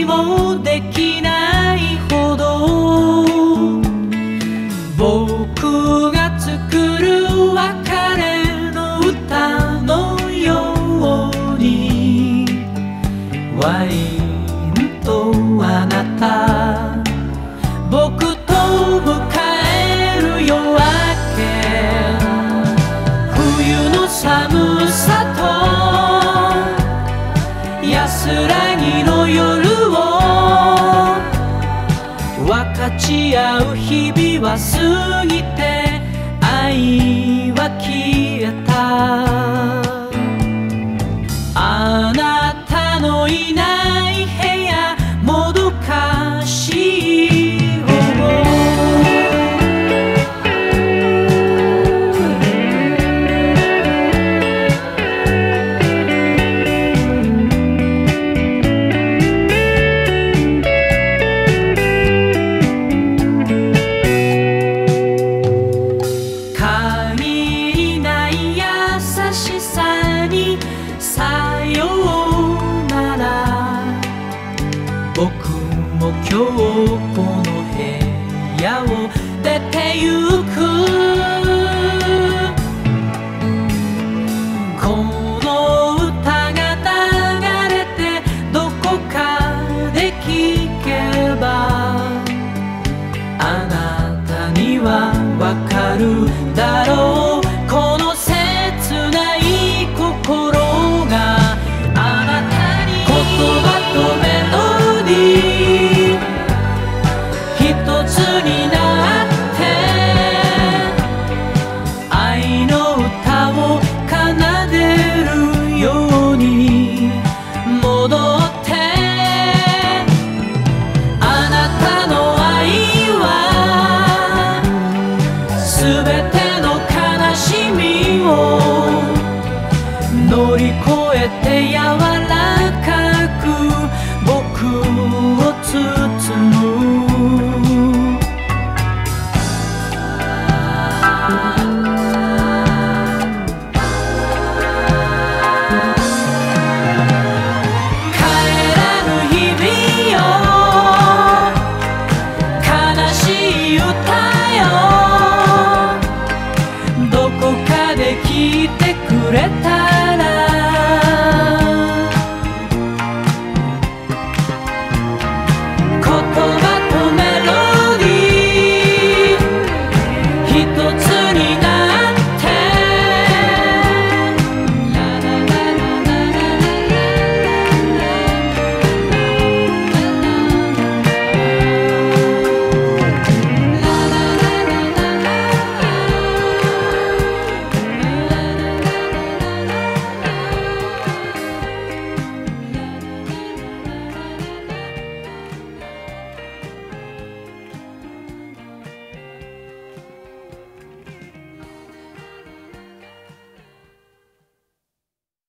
もできないほど僕が作る別れの歌のようにワインとあなた僕と迎える夜明け冬の寒さと安らぎの夜を分かち合う日々は過ぎて愛は消えたあなたのいない部屋もどかしい今日この部屋を出てゆく